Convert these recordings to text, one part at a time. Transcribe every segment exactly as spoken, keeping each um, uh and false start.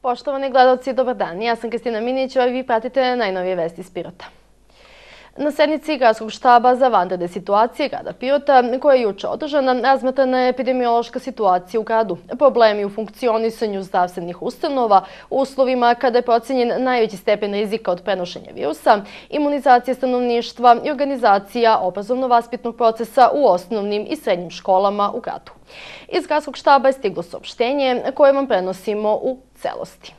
Poštovani gledalci, dobar dan. Ja sam Kristina Minić, a vi pratite najnovije vesti iz Pirota. Na sednici Gradskog štaba za vanredne situacije grada Pirota, koja je juče održana, razmatrana je epidemiološka situacija u gradu, problemi u funkcionisanju zdravstvenih ustanova, u uslovima kada je procenjen najveći stepen rizika od prenošenja virusa, imunizacija stanovništva i organizacija obrazovno-vaspitnog procesa u osnovnim i srednjim školama u gradu. Iz Gradskog štaba je stiglo saopštenje koje vam prenosimo u celosti.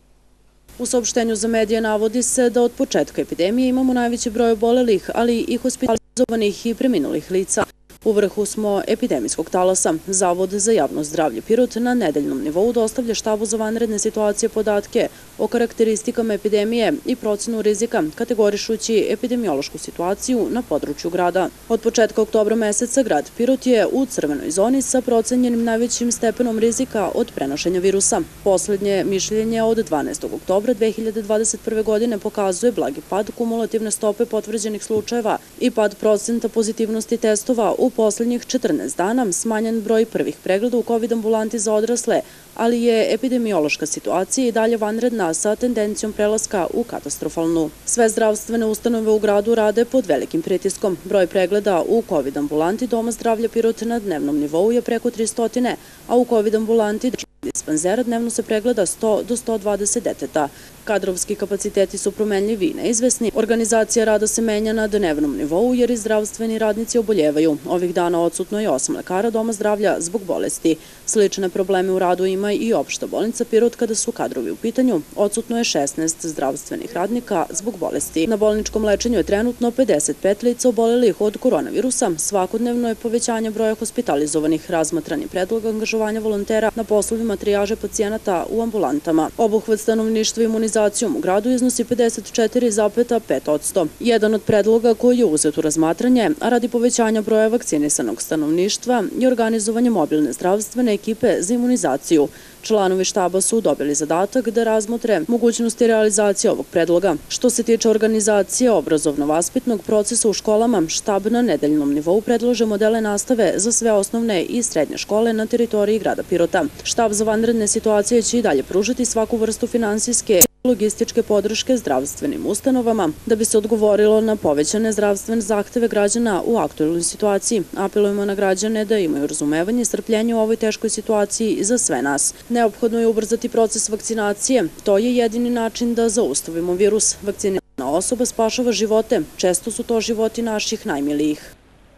U saopštenju za medije navodi se da od početka epidemije imamo najveći broj obolelih, ali i hospitalizovanih i preminulih lica. U vrhu smo epidemijskog talasa. Zavod za javno zdravlje Pirot na nedeljnom nivou dostavlja štabu za vanredne situacije podatke o karakteristikama epidemije i procenu rizika, kategorišući epidemiološku situaciju na području grada. Od početka oktobra meseca grad Pirot je u crvenoj zoni sa procenjenim najvećim stepenom rizika od prenošenja virusa. Poslednje mišljenje od dvanaestog oktobra dve hiljade dvadeset prve. godine pokazuje blagi pad kumulativne stope potvrđenih slučajeva i pad procenta pozitivnosti testova u poslednjih četrnaest dana, smanjen broj prvih pregleda u kovid ambulanti za odrasle, ali je epidemiološka situacija i dalje vanredna sa tendencijom prelaska u katastrofalnu. Sve zdravstvene ustanove u gradu rade pod velikim pritiskom. Broj pregleda u kovid ambulanti Doma zdravlja Pirot na dnevnom nivou je preko tristo, a u kovid ambulanti dispanzera dnevno se pregleda sto do sto dvadeset deteta. Kadrovski kapaciteti su promenljivi i neizvesni. Organizacija rada se menja na dnevnom nivou jer i zdravstveni radnici oboljevaju. Ovih dana odsutno je osam lekara Doma zdravlja zbog bolesti. Slične probleme u radu ima i opšta bolnica Pirot kada su kadrovi u pitanju. Odsutno je šesnaest zdravstvenih radnika zbog bolesti. Na bolničkom lečenju je trenutno pedeset pet lica obolelih od koronavirusa. Svakodnevno je povećanje broja hospitalizovanih. Razmatran je predlog angažovanja volontera na poslovima trijaže pacijenata u ambulantama. Obuhvat stanovništva imunizacijom u gradu iznosi pedeset četiri zarez pet posto. Jedan od predloga koji je uzet u razmatranje, a radi povećanja broja vakcinisanog stanovništva, je organizovanje mobilne zdravstvene ekipe za imunizaciju. Članovi štaba su dobili zadatak da razmotre mogućnosti realizacije ovog predloga. Što se tiče organizacije obrazovno-vaspitnog procesa u školama, štab na nedeljnom nivou predlaže modele nastave za sve osnovne i srednje škole na teritoriji grada Pirota. Štab za vanredne situacije će i dalje pružiti svaku vrstu finansijske i logističke podrške zdravstvenim ustanovama da bi se odgovorilo na povećane zdravstvene zahteve građana u aktuelnoj situaciji. Apelujemo na građane da imaju razumevanje i strpljenje u ovoj teškoj situaciji za sve nas. Neophodno je ubrzati proces vakcinacije. To je jedini način da zaustavimo virus. Vakcinisana osoba spašava živote. Često su to životi naših najmilijih.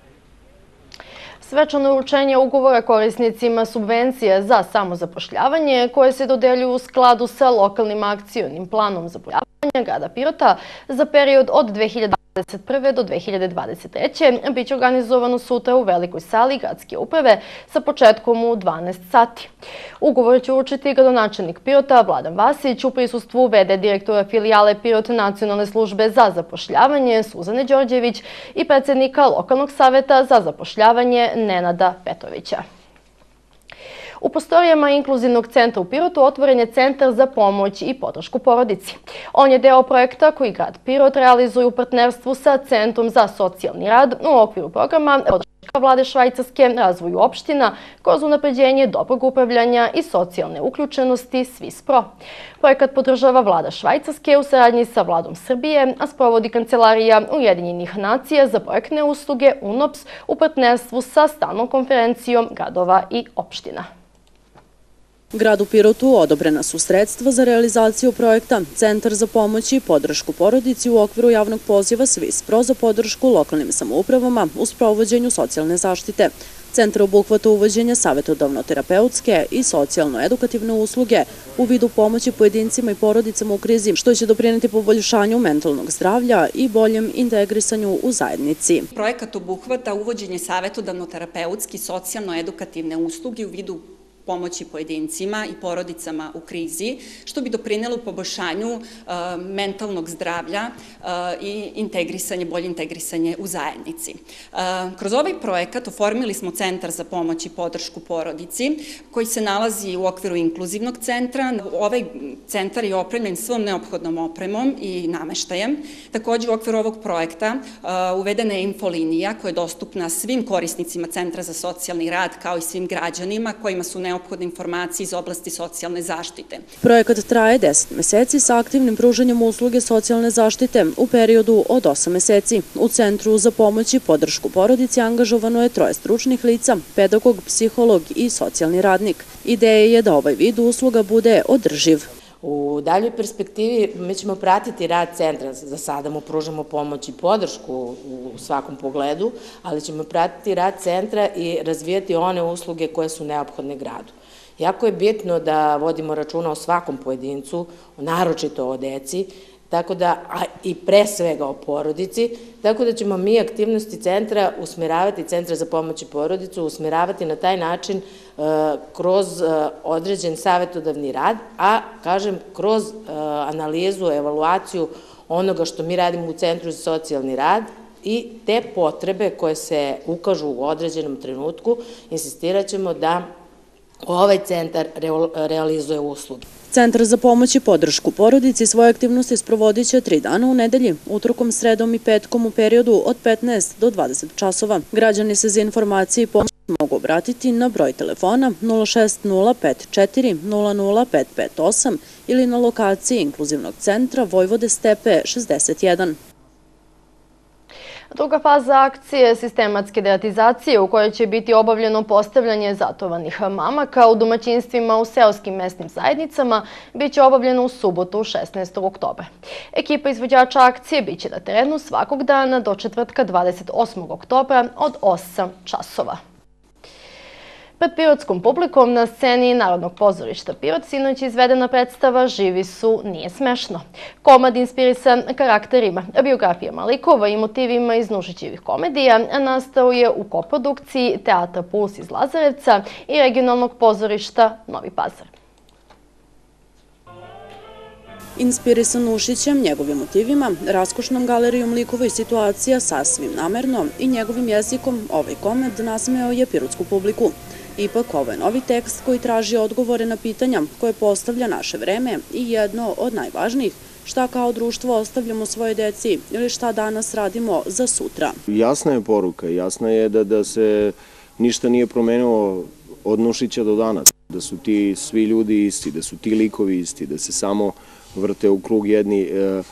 Svečano uručenje ugovora korisnicima subvencije za samozapošljavanje koje se dodeljuju u skladu sa lokalnim akcionim planom zapošljavanja grada Pirota za period od dve hiljade dvadeset prve. do dve hiljade dvadeset treće. biće organizovano sutra u velikoj sali gradske uprave sa početkom u dvanaest sati. Ugovor će uručiti gradonačelnik Pirota Vladan Vasić u prisustvu v d direktora filijale Pirot Nacionalne službe za zapošljavanje Suzane Đorđević i predsjednika lokalnog saveta za zapošljavanje Nenada Petrovića. U prostorijama Inkluzivnog centra u Pirotu otvoren je Centar za pomoć i podršku porodici. On je deo projekta koji grad Pirot realizuje u partnerstvu sa Centrom za socijalni rad u okviru programa podrška Vlade Švajcarske razvoju opština kroz unapređenje dobrog upravljanja i socijalne uključenosti SWISPRO. Projekat podržava Vlada Švajcarske u saradnji sa Vladom Srbije, a sprovodi Kancelarija Ujedinjenih nacija za projektne usluge U N O P S u partnerstvu sa Stalnom konferencijom gradova i opština. Gradu Pirotu odobrena su sredstva za realizaciju projekta Centar za pomoć i podršku porodici u okviru javnog poziva SWISPRO za podršku lokalnim samoupravama u sprovođenju socijalne zaštite. Centar obuhvata uvođenje savjetodavno-terapeutske i socijalno-edukativne usluge u vidu pomoći pojedincima i porodicama u krizi, što će doprineti poboljšanju mentalnog zdravlja i boljem integrisanju u zajednici. Projekat obuhvata uvođenje savjetodavno-terapeutske i socijalno-edukativne usluge u vidu pomoći pojedincima i porodicama u krizi, što bi doprinelo poboljšanju mentalnog zdravlja i integrisanje, bolje integrisanje u zajednici. Kroz ovaj projekat oformili smo Centar za pomoć i podršku porodici, koji se nalazi u okviru Inkluzivnog centra. Ovaj centar je opremljen svom neophodnom opremom i nameštajem. Takođe, u okviru ovog projekta uvedena je infolinija koja je dostupna svim korisnicima Centra za socijalni rad, kao i svim građanima kojima su neophodni neophodne informacije iz oblasti socijalne zaštite. Projekat traje deset meseci sa aktivnim pružanjem usluge socijalne zaštite u periodu od osam meseci. U Centru za pomoć i podršku porodici angažovano je troje stručnih lica, pedagog, psiholog i socijalni radnik. Ideja je da ovaj vid usluga bude održiv. U daljoj perspektivi mi ćemo pratiti rad centra, za sada mu pružamo pomoć i podršku u svakom pogledu, ali ćemo pratiti rad centra i razvijati one usluge koje su neophodne gradu. Jako je bitno da vodimo računa o svakom pojedincu, naročito o deci, tako da, a i pre svega o porodici, tako da ćemo mi aktivnosti centra usmeravati, Centra za pomoć i porodicu, usmeravati na taj način kroz određen savetodavni rad, a, kažem, kroz analizu, evaluaciju onoga što mi radimo u Centru za socijalni rad i te potrebe koje se ukažu u određenom trenutku, insistirat ćemo da ovaj centar realizuje usluge. Centar za pomoć i podršku porodici svoje aktivnosti sprovodit će tri dana u nedelji, utorkom, sredom i petkom u periodu od petnaest do dvadeset časova. Građani se za informacije i pomoć mogu obratiti na broj telefona nula šest nula pet četiri nula nula pet pet osam ili na lokaciji Inkluzivnog centra Vojvode Stepe šezdeset jedan. Druga faza akcije sistematske deratizacije u kojoj će biti obavljeno postavljanje zatovanih mamaka u domaćinstvima u seoskim mesnim zajednicama biće obavljeno u subotu šesnaestog oktobra. Ekipa izvođača akcije biće na terenu svakog dana do četvrtka dvadeset osmog oktobra od osam časova. Pred pirotskom publikom na sceni Narodnog pozorišta Pirot sinoć izvedena predstava Živi su, nije smešno. Komad inspirisan karakterima, biografijama likova i motivima iz Nušićevih komedija nastao je u koprodukciji Teatra Puls iz Lazarevca i regionalnog pozorišta Novi Pazar. Inspirisan Nušićem, njegovim motivima, raskošnom galerijom likova i situacija sasvim namerno i njegovim jezikom, ovaj komad nasmejao je pirotsku publiku. Ipak, ovo je novi tekst koji traži odgovore na pitanja koje postavlja naše vreme i jedno od najvažnijih, šta kao društvo ostavljamo svoje deci ili šta danas radimo za sutra. Jasna je poruka, jasna je da se ništa nije promenilo od Nušića do danas, da su ti svi ljudi isti, da su ti likovi isti, da se samo vrte u krug jedni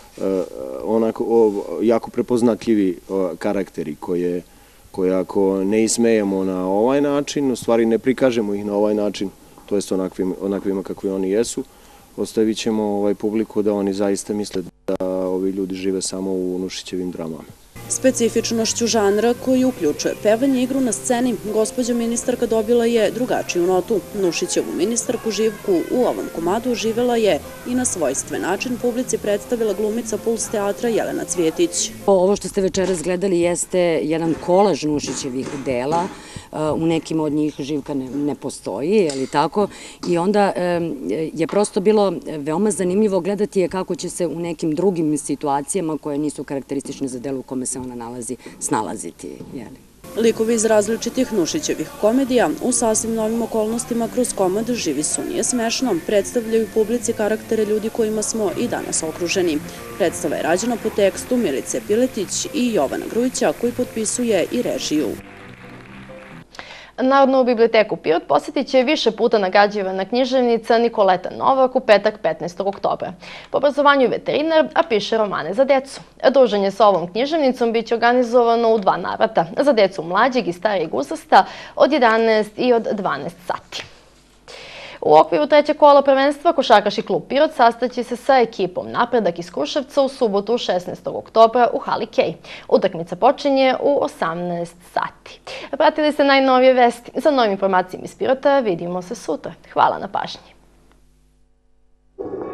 onako jako prepoznatljivi karakteri koje koje ako ne ismejemo na ovaj način, u stvari ne prikažemo ih na ovaj način, to jest onakvima kakvi oni jesu, ostavit ćemo publiku da oni zaista misle da ovi ljudi žive samo u Nušićevim dramama. Specifičnošću žanra koji uključuje pevanje i igru na sceni, gospođa ministarka dobila je drugačiju notu. Nušićevu ministarku Živku u ovom komadu živela je i na svojstven način publici predstavila glumica Puls teatra Jelena Cvjetić. Ovo što ste večeras gledali jeste jedan kolaž Nušićevih dela. U nekim od njih Živka ne postoji, je li tako? I onda je prosto bilo veoma zanimljivo gledati je kako će se u nekim drugim situacijama koje nisu karakteristične za delo u kome se ona nalazi, snalaziti. Likovi iz različitih Nušićevih komedija u sasvim novim okolnostima kroz komad Živi su, nije smešno predstavljaju publici karaktere ljudi kojima smo i danas okruženi. Predstava je rađena po tekstu Milice Piletić i Jovana Grujića koji potpisuje i režiju. Narodnu biblioteku Pirot posjetit će više puta nagrađivana književnica Nikoleta Novak u petak petnaestog oktobra. Po obrazovanju je veterinar, a piše romane za decu. Druženje sa ovom književnicom biće organizovano u dva navrata, za decu mlađeg i starijeg uzrasta od jedanaest i od dvanaest sati. U okviru trećeg kola prvenstva košarkaški klub Pirot sastaće se sa ekipom Napredak iz Kruševca u subotu šesnaestog oktobra u hali Kej. Utakmica počinje u osamnaest sati. Pratili ste najnovije vesti. Za novim informacijama iz Pirota vidimo se sutra. Hvala na pažnji.